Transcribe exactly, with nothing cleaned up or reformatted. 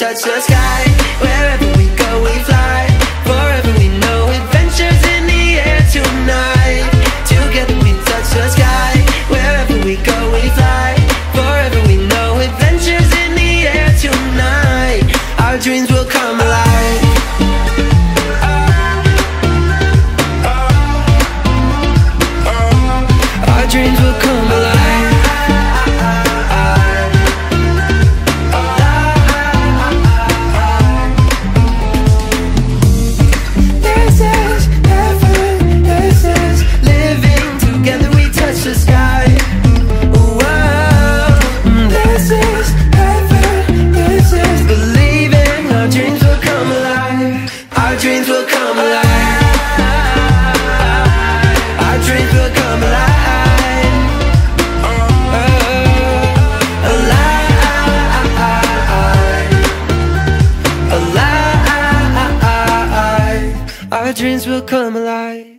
touch the sky. Wherever we go we fly. Forever we know adventures in the air tonight. Together we touch the sky. Wherever we go we fly. Forever we know adventures in the air tonight. Our dreams will come alive. Our dreams will come alive. This is heaven, this is living. Together we touch the sky. Whoa. This is heaven, this is believing. Our dreams will come alive. Our dreams will come alive. Our dreams will come alive. Our dreams will come alive.